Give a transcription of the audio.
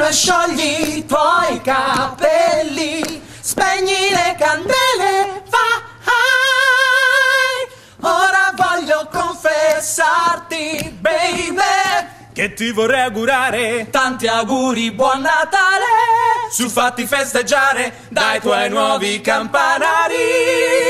sciogli i tuoi capelli, spegni le candele, vai. Ora voglio confessarti, baby, che ti vorrei augurare tanti auguri, buon Natale, su fatti festeggiare dai tuoi nuovi campanari.